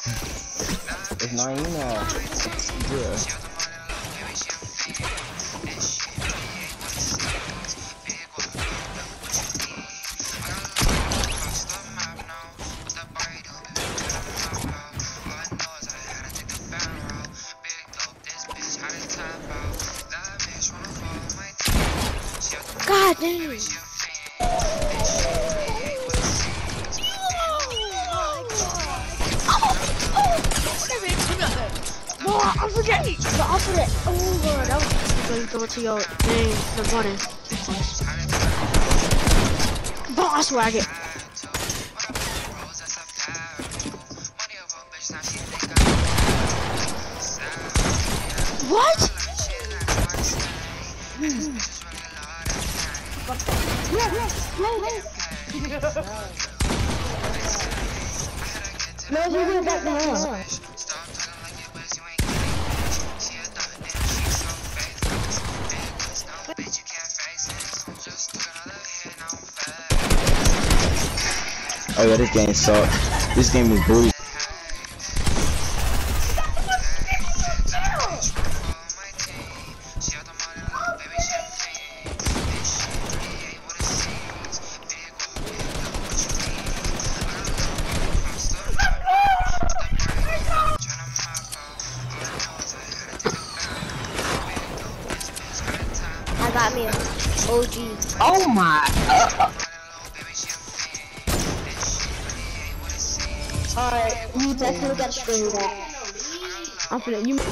It's Naina. Yeah. God dang. I forget. But I forget. Oh god, that was going to go to your thing, the button. Boss wagon. What? No, you went back now. Oh yeah, this game sucks. This game is booty. I got me an OG. Oh my. Alright, you definitely got to screen that. I'm finna, you.